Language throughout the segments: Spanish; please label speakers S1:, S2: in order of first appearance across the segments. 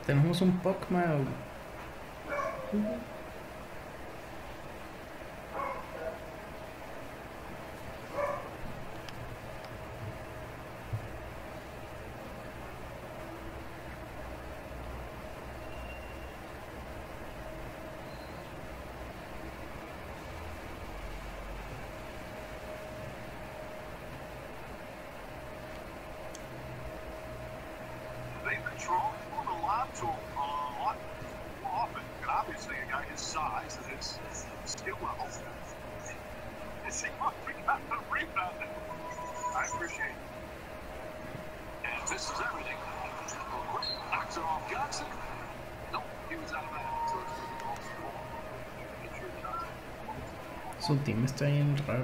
S1: Tenemos un Pokémon. Su team está bien raro.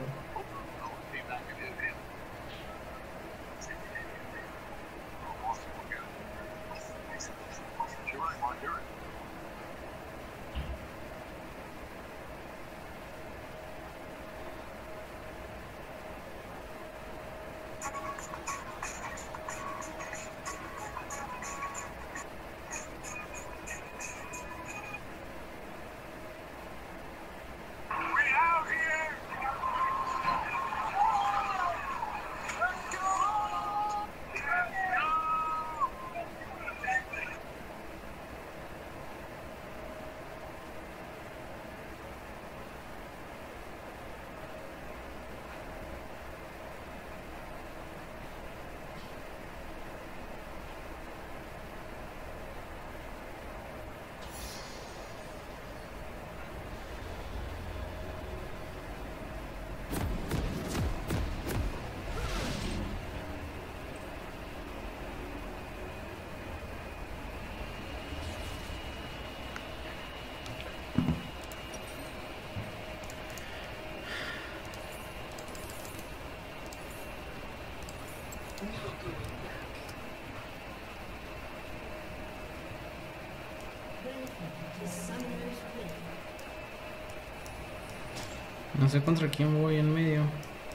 S1: No sé contra quién voy en medio.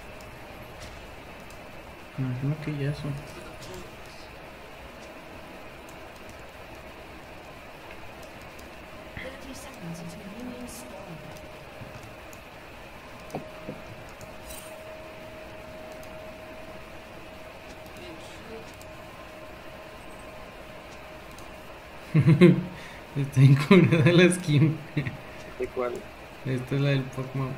S1: Me imagino que Yasuo. Está incurada la skin.
S2: ¿De cuál?
S1: Esta es la del Pokémon.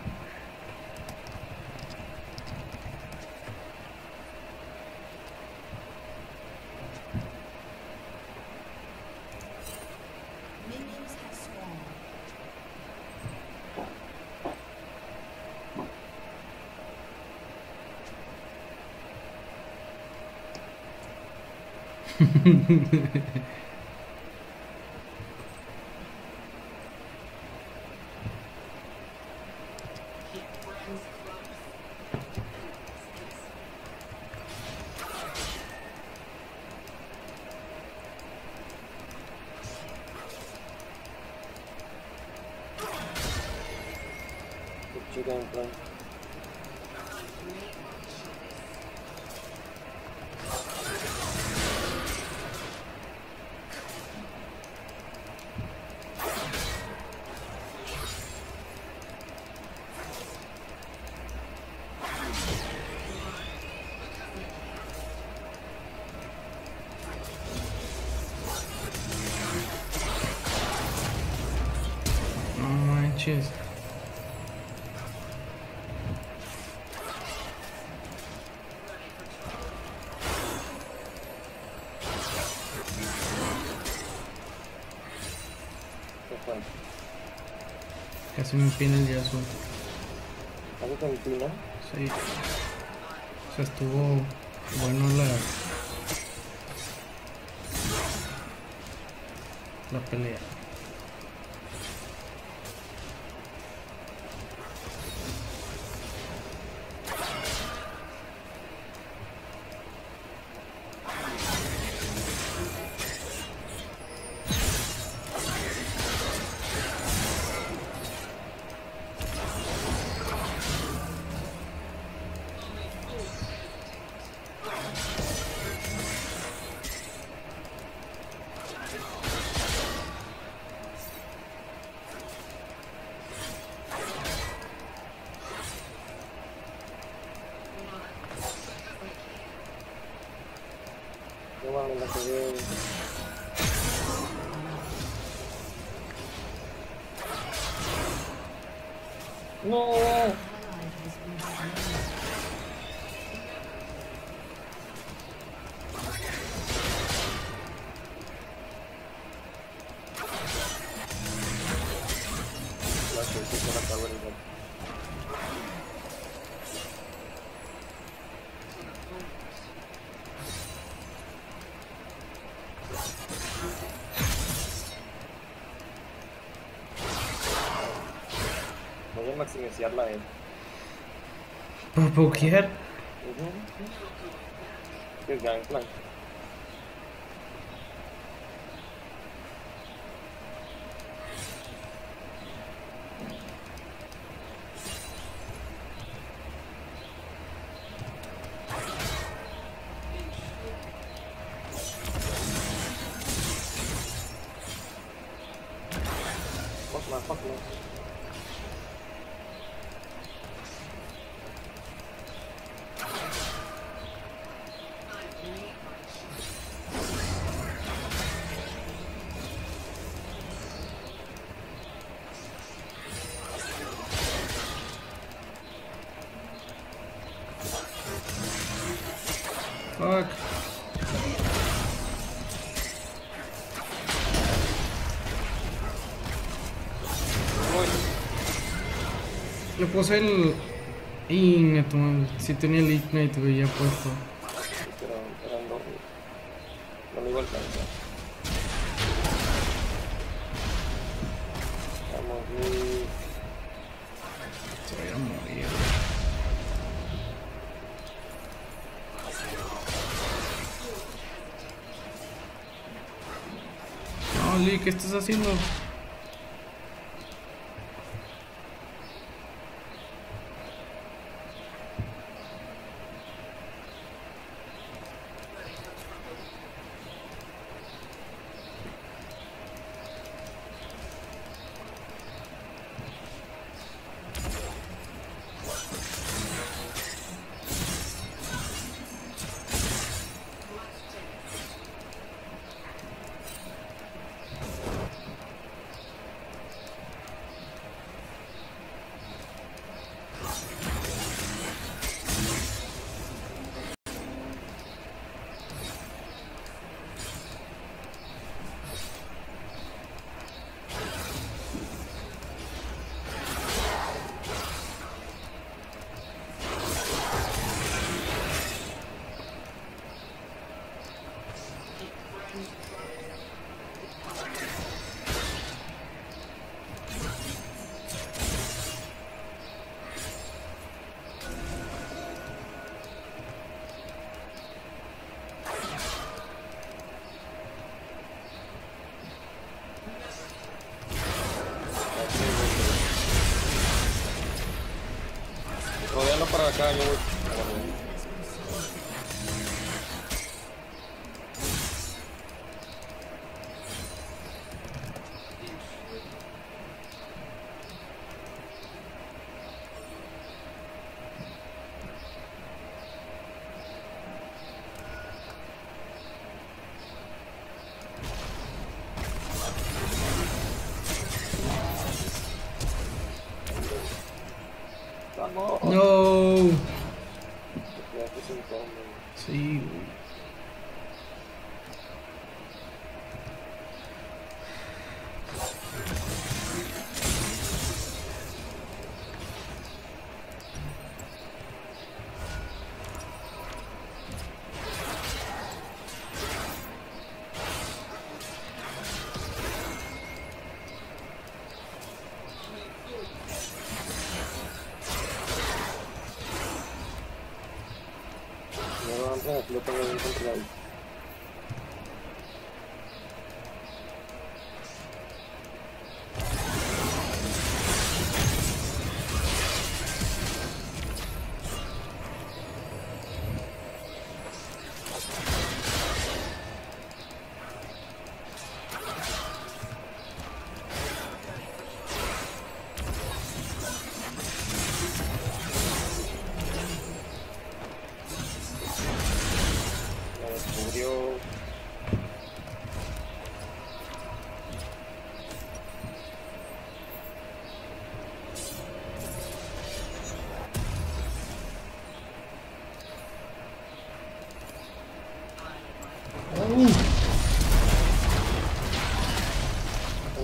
S1: Cheers. Casi me empina el Yasuo.
S2: ¿Algo te empina?
S1: Sí. O sea, estuvo bueno la pelea.
S2: me la pegué. No. La que sí se la acabó el gato. Voy a maximizarla a él.
S1: ¿Por pokear?
S2: Es Gangplank. Fuck no.
S1: Fuck. Le puse el... Neto, si tenía el Ignite, güey, ya puesto.
S2: Pero eran dos. No me iba a alcanzar. Vamos,
S1: Se va a ir a morir. No, Lee, ¿qué estás haciendo?
S2: rodearlo para acá, yo voy. Vamos.
S1: No.
S2: Ya que se incómodo.
S1: Sí, güey.
S2: No, antes lo tengo bien controlado.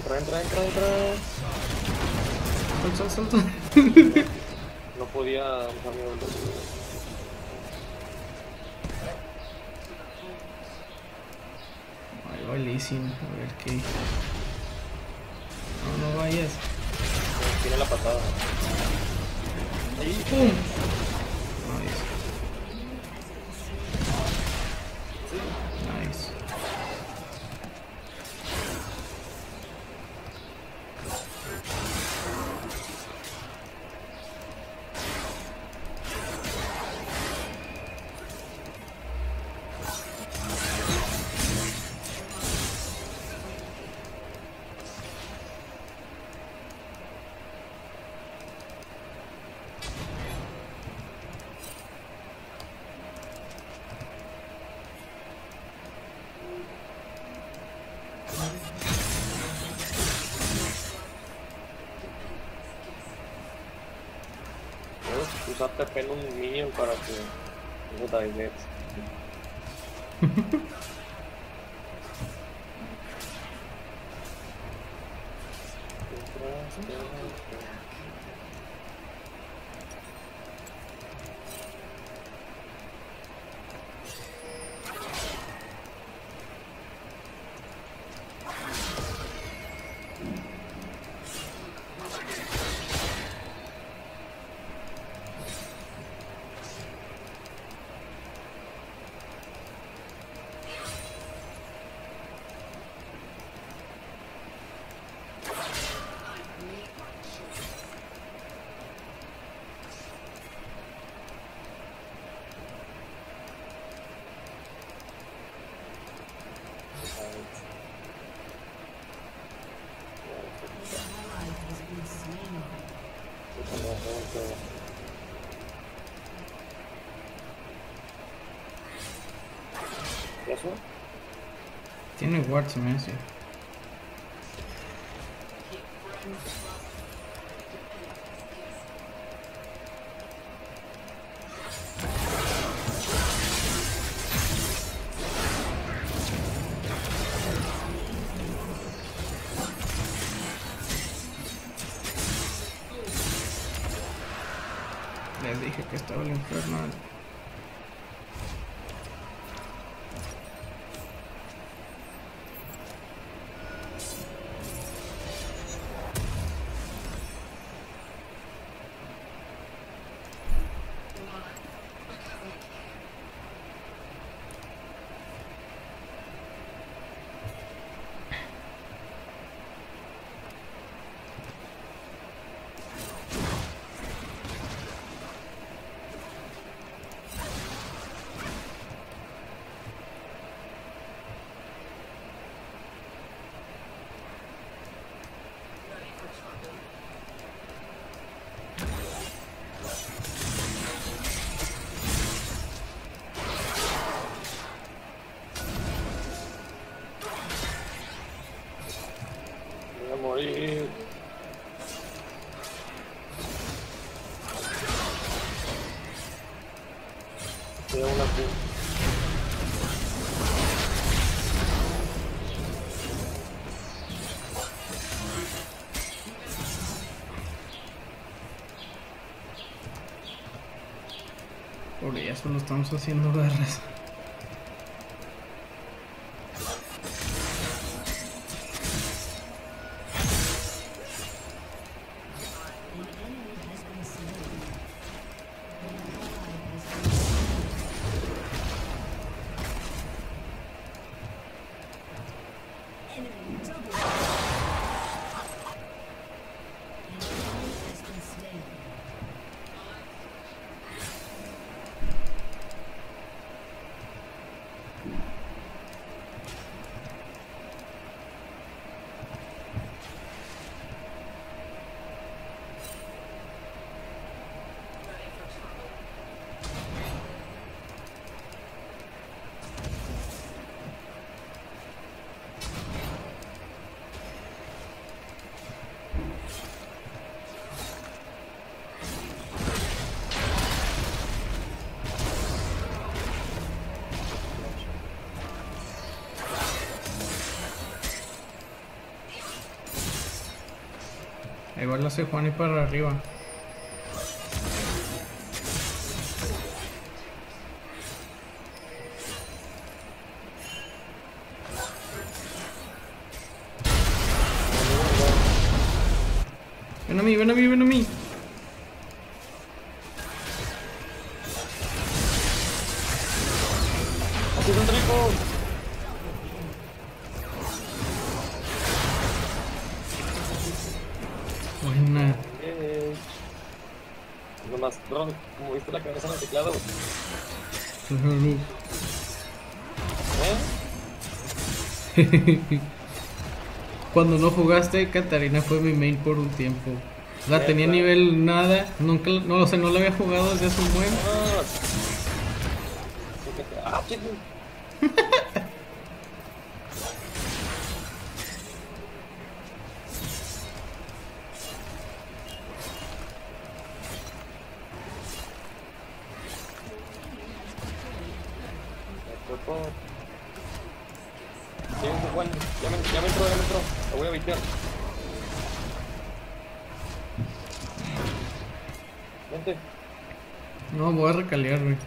S2: Entra.
S1: Salta.
S2: No podía usar mi ult.
S1: Ahí va el Sin, a ver qué. No vayas.
S2: Tiene la patada.
S1: Ahí, ¡pum! Nice.
S2: Usar TP en un minion para que no te net. ¿Yasuo?
S1: Tiene ward, se me hace. Les dije que estaba el infernal.
S2: Voy a morir. Tengo una Q.
S1: Por ya solo estamos haciendo garras. Igual la hace Juan y para arriba. Ven a mí, ven a mí, ven a mí.
S2: ¡Aquí es un rico!
S1: Buena.
S2: Nomás, bro, como viste la cabeza en el teclado.
S1: Cuando no jugaste, Katarina fue mi main por un tiempo. La tenía
S2: Neta.
S1: nivel nada, nunca, no, o sea, no la había jugado desde hace un buen.
S2: Chico. Juan, ya me entró. Lo voy a vitear. Vente.
S1: No, voy a recalear, güey.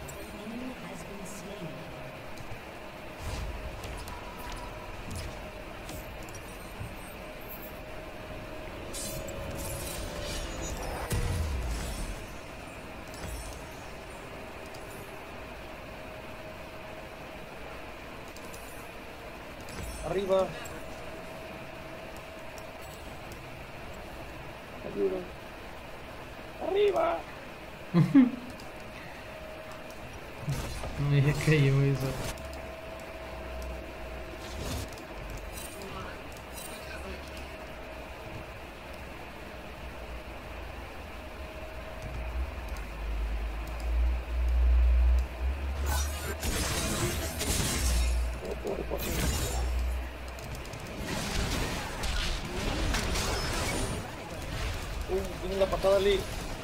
S2: Arriba. Ayuda. Arriba.
S1: No dije que yo eso.
S2: Tiene la patada Ali.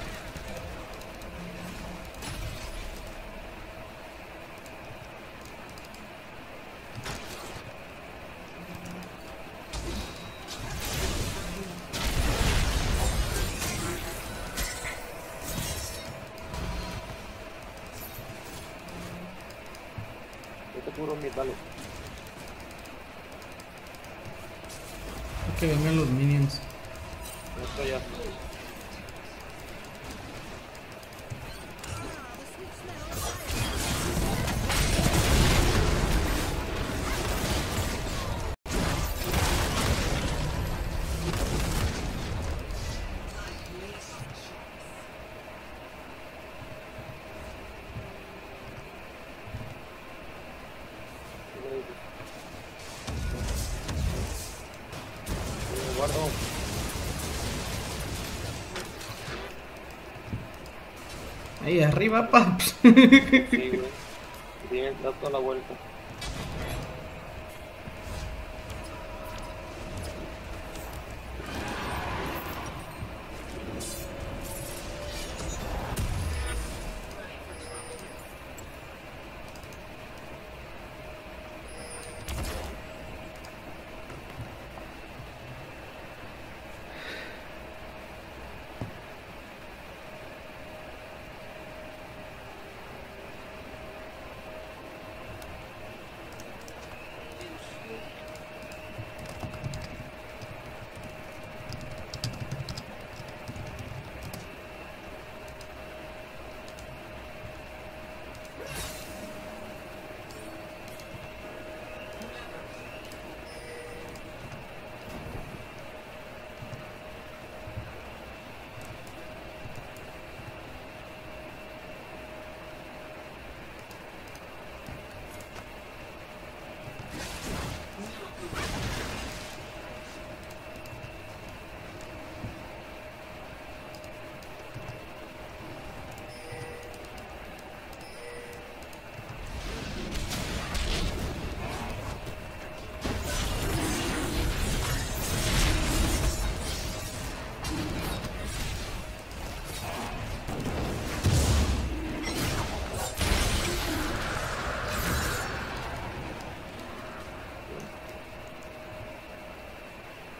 S2: Yo te cubro mi dale.
S1: Que vengan los minions.
S2: Esto ya. Guardo.
S1: Ahí arriba, paps.
S2: Sí, güey. Tiene el trato a la vuelta.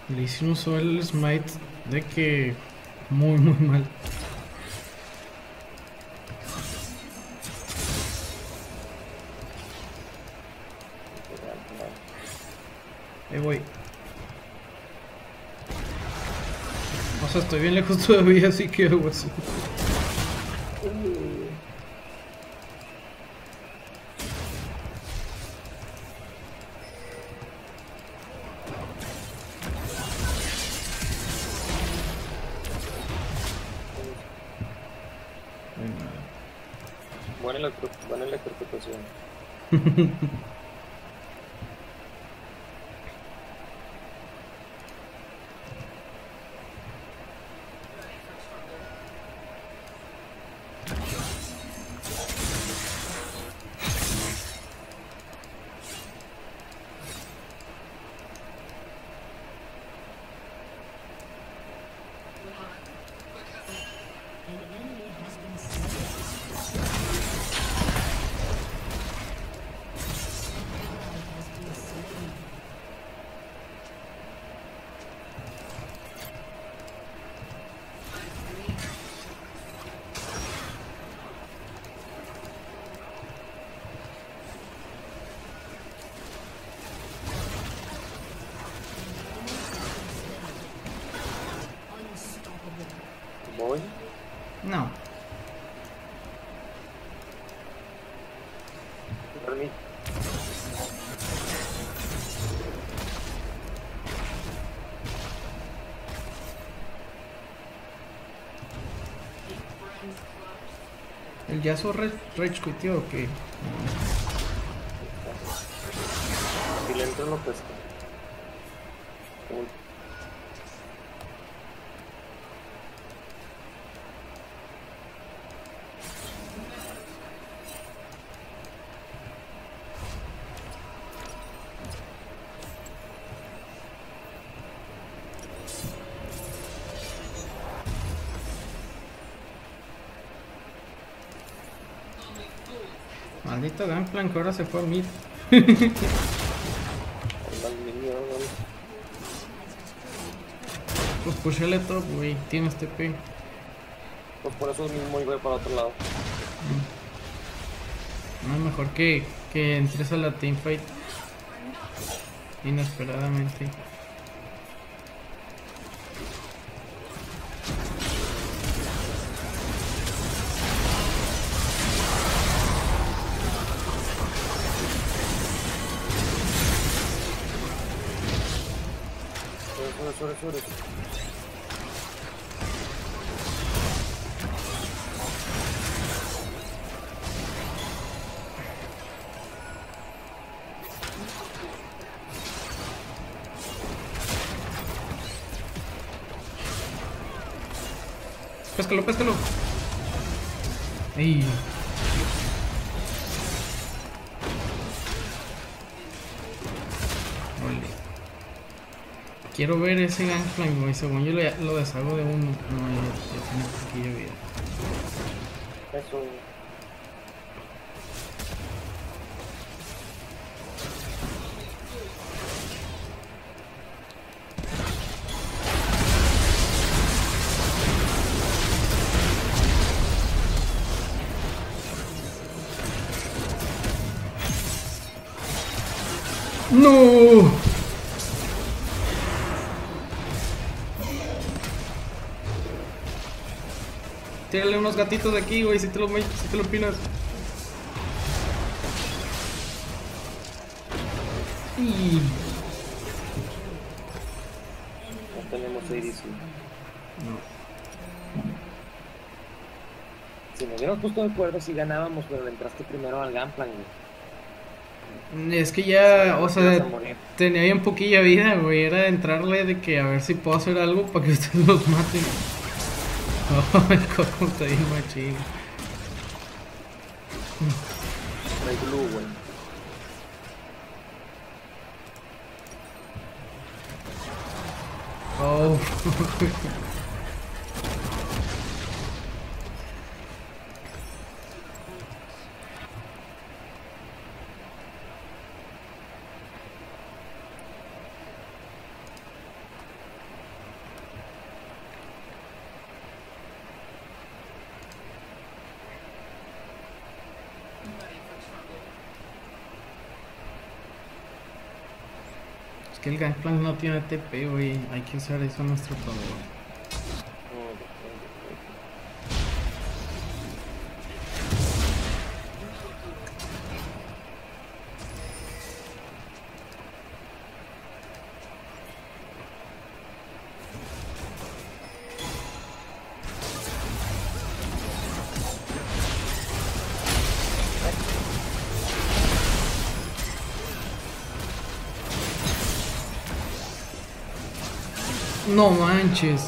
S1: Le hicimos el smite de que muy muy mal. Voy. O sea, estoy bien lejos todavía, así que hago así.
S2: Buena electrocución. Voy.
S1: No.
S2: Dormí.
S1: ¿El Yasuo Rage quitió o qué?
S2: Si le entro lo pesco.
S1: Maldito Gangplank, ahora se fue a mid. Pues pushale top, güey. Tienes TP.
S2: Pues por eso mismo iba para otro lado.
S1: No, mejor que entres a la teamfight inesperadamente.
S2: Sobre.
S1: Péscalo. Ey. Ole. Quiero ver ese Gangplank, güey. Según yo lo deshago de uno. No, ya tiene poquilla vida.
S2: Eso.
S1: ¡No! Tírale unos gatitos de aquí, güey, si te lo pinas. Y...
S2: No tenemos ADC.
S1: no.
S2: Si me hubieran puesto de acuerdo si ganábamos, pero le entraste primero al Gunplank, güey.
S1: Es que ya, o sea,
S2: Ibas a morir.
S1: tenía bien poquilla vida, güey. Era entrarle de que a ver si puedo hacer algo para que ustedes los maten. Oh, el coco está bien machín.
S2: No hay blue, güey.
S1: Oh. que el Gangplank no tiene TP, güey. Hay que usar eso a nuestro favor. No manches.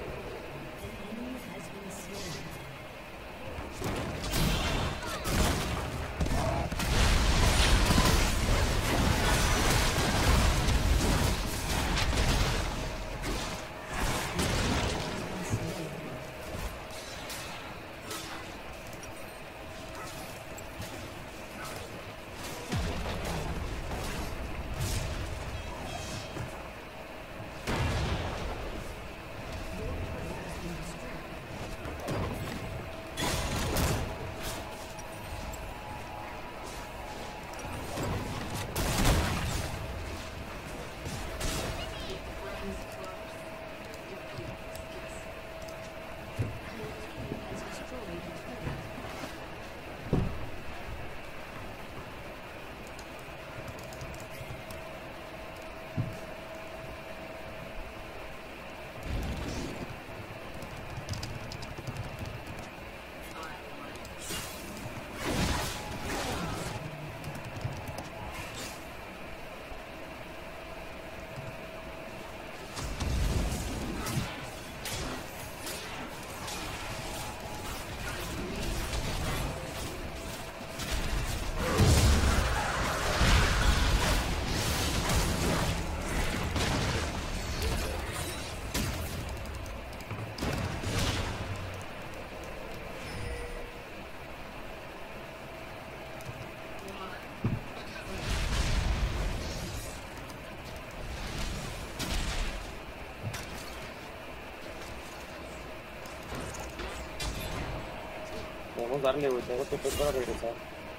S2: Podemos darle, güey. Tengo TP para regresar.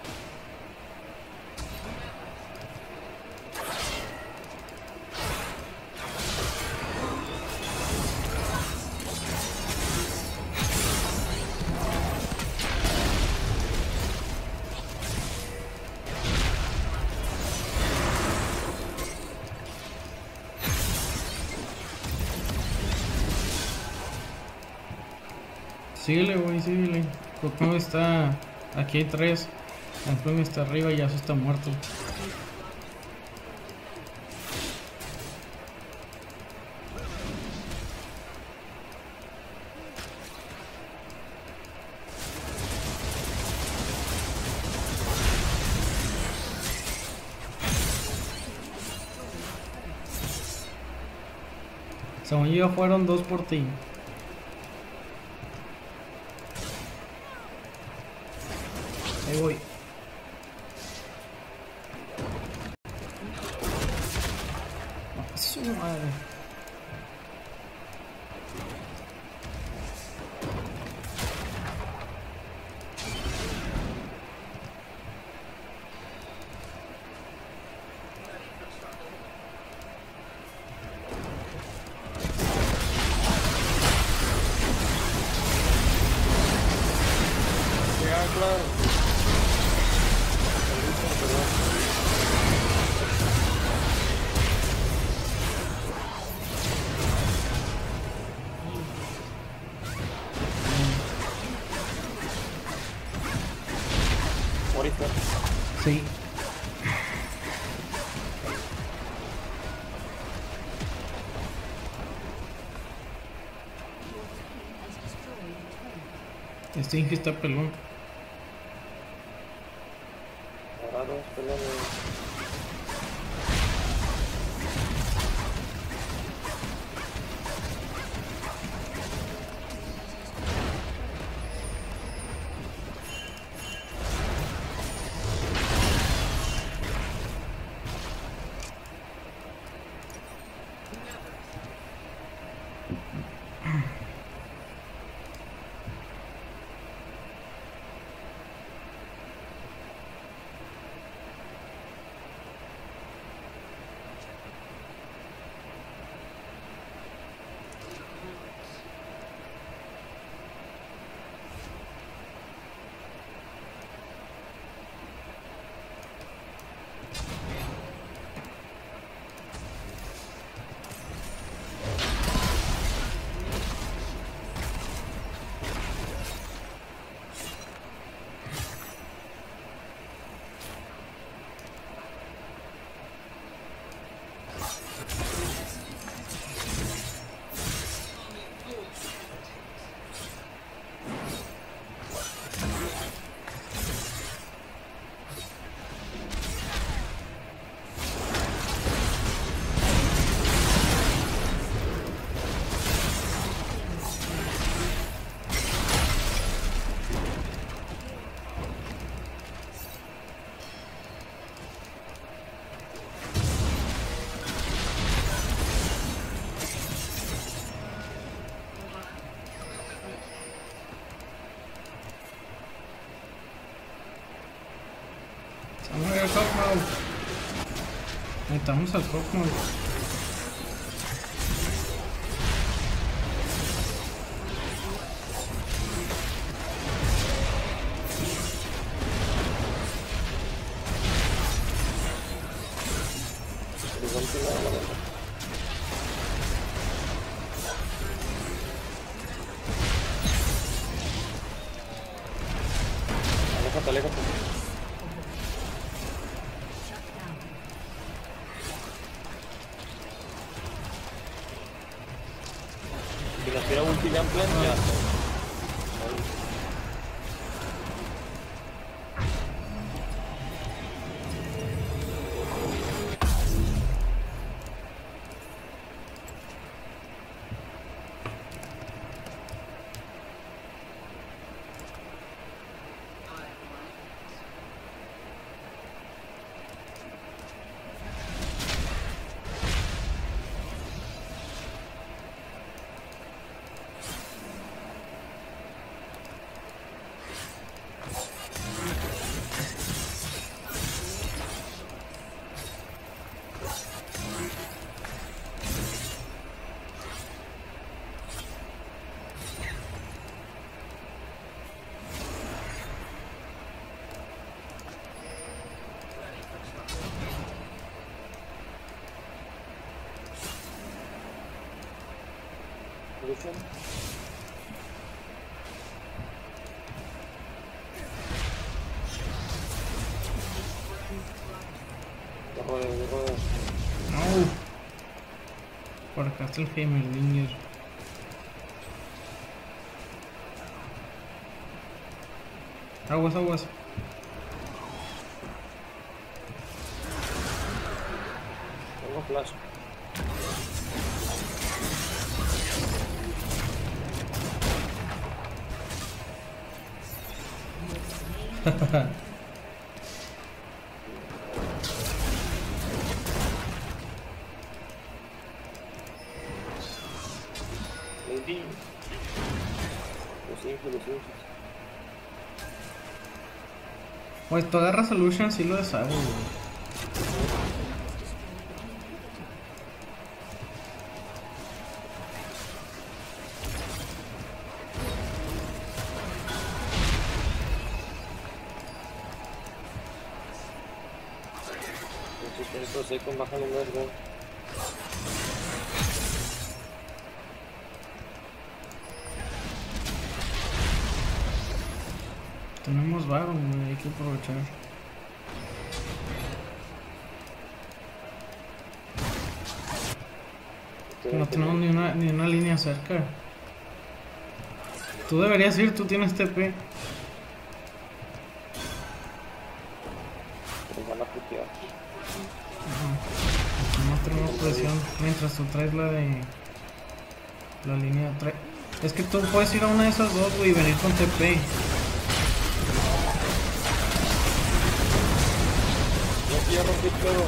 S1: Síguele, güey, síguele. Gangplank está... Aquí hay 3. Gangplank está arriba y Yasuo está muerto. Según yo fueron 2 por ti. Ahí voy. Oh, su madre.
S2: Ya, claro. Ahorita.
S1: Sí. Este Inge está pelón.
S2: Ahora dos pelones.
S1: Necesitamos al Cosmo.
S2: Aléjate, aléjate. Si nos tira ulti ya en plan, ya. Lucian. Ya rodeo.
S1: No. Por acá está el Heimerdinger. Aguas, aguas.
S2: Tengo flash. Maybe. Los infos.
S1: Güey, tú agarras Solution si lo deshago, güey.
S2: Entonces, con baja número.
S1: Tenemos vago, güey, hay que aprovechar. No tenemos ni una línea cerca. Tú deberías ir, tú tienes TP.
S2: Nos van a putear.
S1: No tenemos presión mientras tú traes la de la línea 3. Es que tú puedes ir a una de esas dos, güey, y venir con TP.
S2: Ya rompí todo.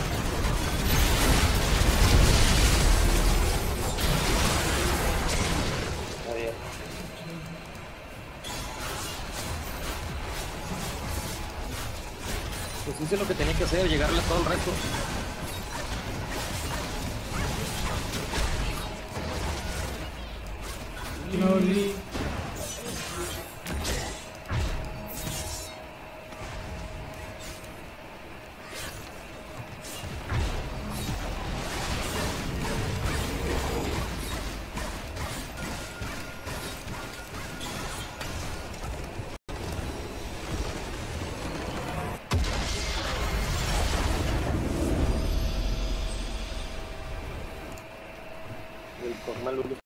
S2: Adiós. Pues hice lo que tenía que hacer, llegarle a todo el resto.
S1: Loli.
S2: El Cormal